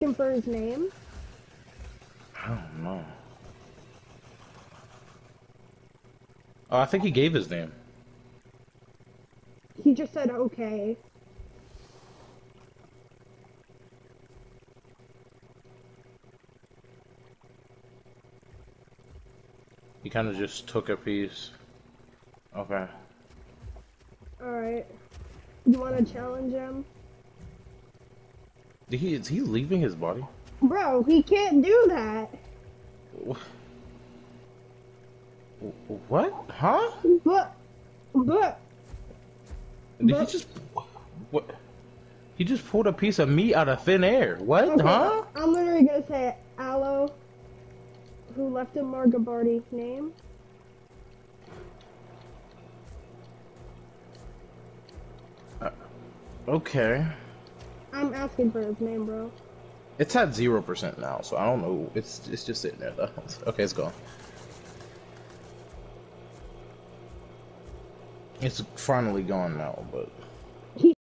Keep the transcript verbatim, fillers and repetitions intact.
Asking for his name? I don't know. Oh, I think he gave his name. He just said okay. He kind of just took a piece. Okay. Alright. You wanna challenge him? Did he, is he leaving his body? Bro, he can't do that. What? Huh? But, but, Did he but just... What? He just pulled a piece of meat out of thin air. What? okay, Huh? I'm literally gonna say Aloe, who left a Margabarty name. Uh, okay. I'm asking for his name, bro. It's at zero percent now, so I don't know. It's it's just sitting there though. Okay, it's gone. It's finally gone now, but